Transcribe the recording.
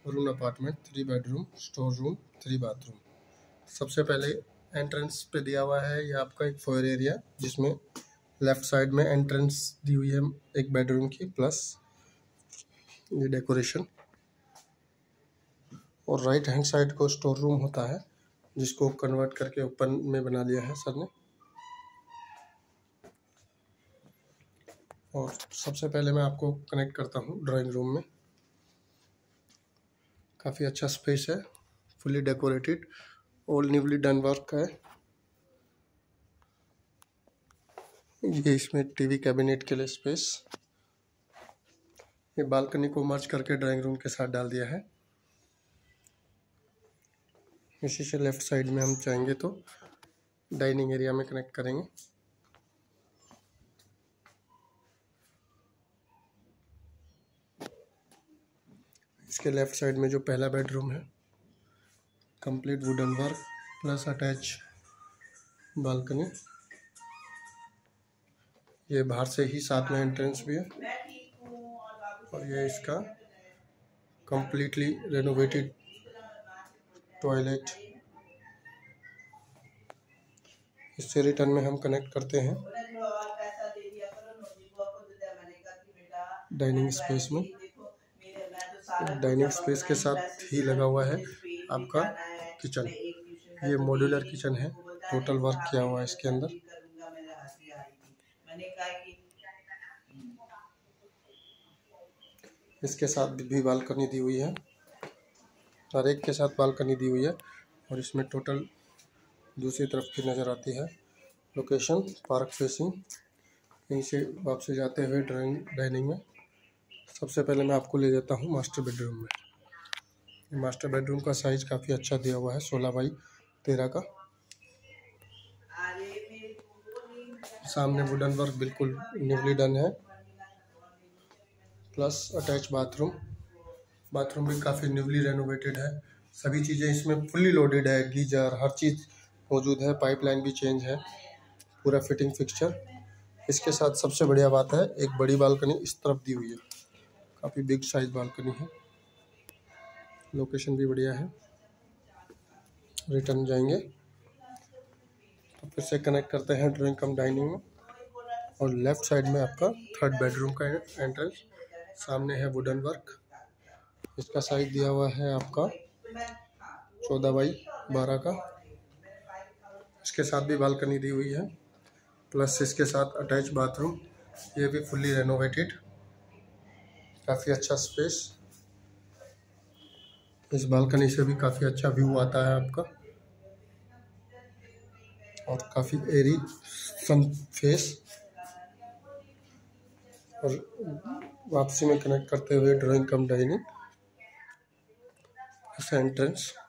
Varun apartment, 3 bedroom, store room, 3 bathroom. सबसे पहले entrance पे दिया हुआ है ये आपका एक फॉयर एरिया, जिसमें लेफ्ट साइड में एंट्रेंस दी हुई है एक बेडरूम की, प्लस ये डेकोरेशन। और राइट हैंड साइड को स्टोर रूम होता है, जिसको कन्वर्ट करके ओपन में बना लिया है सर ने। और सबसे पहले मैं आपको कनेक्ट करता हूँ ड्राइंग रूम में। काफ़ी अच्छा स्पेस है, fully decorated, all newly done work है। ये इसमें टीवी कैबिनेट के लिए स्पेस। ये बालकनी को मर्ज करके ड्राइंग रूम के साथ डाल दिया है। इसी से लेफ्ट साइड में हम चाहेंगे तो डाइनिंग एरिया में कनेक्ट करेंगे। इसके लेफ्ट साइड में जो पहला बेडरूम है, complete wooden work plus attach balcony. ये बाहर से ही साथ में एंट्रेंस भी है। और ये इसका कंप्लीटली रेनोवेटेड टॉयलेट। इससे रिटर्न में हम कनेक्ट करते हैं डाइनिंग स्पेस में। डाइनिंग स्पेस के साथ ही लगा हुआ है आपका किचन। ये मॉड्यूलर किचन है, टोटल वर्क किया हुआ है इसके अंदर। इसके साथ भी बालकनी दी हुई है, हर एक के साथ बालकनी दी हुई है। और इसमें टोटल दूसरी तरफ की नज़र आती है लोकेशन पार्क फेसिंग। यहीं से वापस जाते हुए डाइनिंग में सबसे पहले मैं आपको ले जाता हूँ मास्टर बेडरूम में। मास्टर बेडरूम का साइज काफ़ी अच्छा दिया हुआ है, 16x13 का। सामने वुडन वर्क बिल्कुल न्यूली डन है, प्लस अटैच बाथरूम। बाथरूम भी काफ़ी न्यूली रेनोवेटेड है। सभी चीज़ें इसमें फुल्ली लोडेड है, गीजर हर चीज़ मौजूद है, पाइपलाइन भी चेंज है, पूरा फिटिंग फिक्सचर। इसके साथ सबसे बढ़िया बात है, एक बड़ी बालकनी इस तरफ दी हुई है, काफ़ी बिग साइज बालकनी है। लोकेशन भी बढ़िया है। रिटर्न जाएंगे तो फिर से कनेक्ट करते हैं ड्राइंग कम डाइनिंग में। और लेफ्ट साइड में आपका थर्ड बेडरूम का एंट्रेंस। सामने है वुडन वर्क। इसका साइज दिया हुआ है आपका 14x12 का। इसके साथ भी बालकनी दी हुई है, प्लस इसके साथ अटैच बाथरूम। ये भी फुल्ली रेनोवेटेड, काफ़ी अच्छा स्पेस। इस बालकनी से भी काफ़ी अच्छा व्यू आता है आपका, और काफ़ी एरी सन फेस। और वापसी में कनेक्ट करते हुए ड्राइंग कम डाइनिंग एंट्रेंस।